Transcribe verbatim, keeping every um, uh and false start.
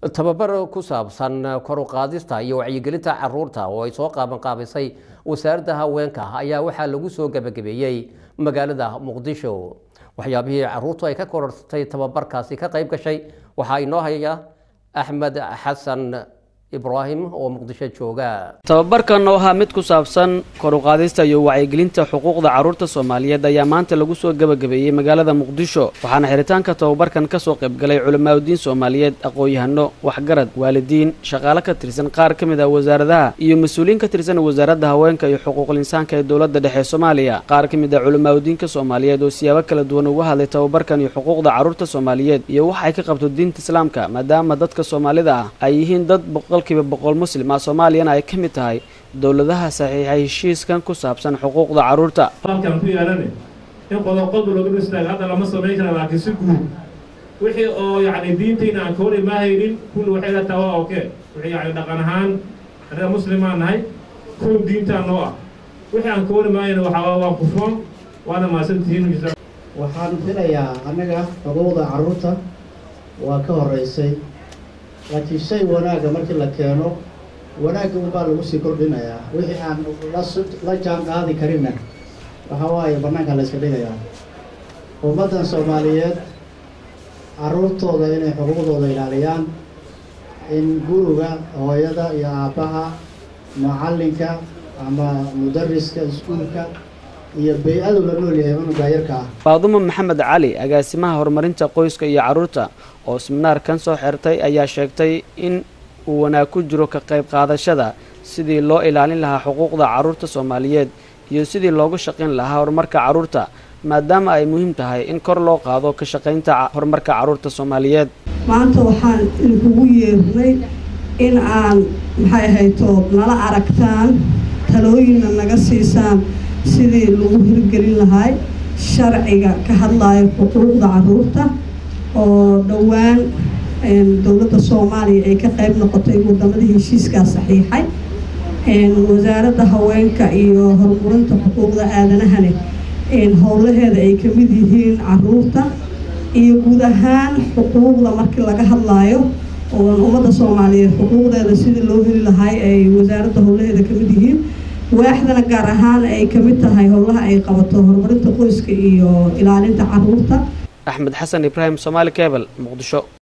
tababar ku saabsan kor u qaadista iyo wacyigelinta carruurta oo ay soo qaaban qaabisay wasaaradda haweenka ayaa waxaa lagu soo gabagabeeyey magaalada Muqdisho. waxyaabihii carruurtu ay ka korodhay tababarkaasi ka qayb gashay waxaa inoo haya Axmed Xasan Ibrahim oo Muqdisho jooga. tababarkan oo ahaa mid ku saabsan kor u qaadista iyo wacyigelinta xuquuqda carruurta Soomaaliyeed ayaa maanta lagu soo gabagabeeyey magaalada Muqdisho. waxaana xiritaanka tababarkan ka soo qayb galay culimaaddin Soomaaliyeed, aqoon-yahano, waxgarad, waalidiin, shaqaale ka tirsan qaar ka mid ah wasaaradaha iyo mas'uuliyiin ka tirsan wasaaradda haweenka iyo xuquuqul insaanka ee dowladda dhexe Soomaaliya. qaar ka mid ah culimaaddinka Soomaaliyeed oo siyaabo kala duwan uga hadlay tababarkan iyo xuquuqda carruurta Soomaaliyeed iyo waxa ay ka qabto diinta Islaamka, maadaama dadka Soomaalida ah ay yihiin dad boqolkiiba boqol muslim ah, Soomaaliyana ay ka mid tahay dowladaha saxiixay heshiiskan ku saabsan xuquuqda carruurta. halkan ku yeelanay in qodob lagu dhistay hadda lama sameyn karo, laakiin si guud wixii oo yacni diinteena aan koori ma haynin kullu waxay la tahay oo kee wixii yacni dhaqan ahaan anaga muslimaan nahay kullu diinta noo ah wixii aan koori ma haynin waxa waa kufroon waana maasantihiin. waxaan filayaa anaga xuquuqda carruurta waa ka horeysay, laakiin shay wanaaga markii la keeno wanaagga unbaa lagu sii kordhinayaa. wixii aan la jaan qaadi karinna waxa waaye bannaanka la iska dhigayaa. ummaddan Soomaaliyeed carruurtooda inay xuquuqdooda ilaaliyaan, in guriga hooyada iyo aabbaha, macallinka ama mudariska iskuulka iyo bay-adu la nool yahay unuga yarka ah. Faadumo Maxamed Cali, agaasimaha horumarinta qoyska iyo carruurta oo seminaarkan soo xirtay, ayaa sheegtay in uu wanaag ku jiro ka qayb qaadashada sidii loo ilaalin lahaa xuquuqda carruurta Soomaaliyeed iyo sidii loogu shaqayn lahaa horumarka carruurta, maadaama ay muhiim tahay in kor loo qaado ka shaqaynta horumarka carruurta Soomaaliyeed. maanta waxaan idinkugu yeernay in aan maxay hayto nala aragtaan, talooyinna naga siisaan sidii lagu hirgelin lahaa sharciga ka hadlayo xuquuqda carruurta oo dhowaan dowladda Soomaaliya ay ka qayb noqotay waddamadii heshiiskaas saxiixay. wasaaradda haweenka iyo horumarinta xuquuqda aadanahana howlaheeda ay ka mid yihiin carruurta iyo guud ahaan xuquuqda markii laga hadlayo oo ummadda Soomaaliyeed xuquuqdeeda sidii loo heli lahaa ay wasaaradda howlaheeda ka mid yihiin. waaxdana gaar ahaan ay ka mid tahay howlaha ay qabato horumarinta qoyska iyo ilaalinta carruurta. Axmed Xasan Ibrahim, Somali Cable, Muqdisho.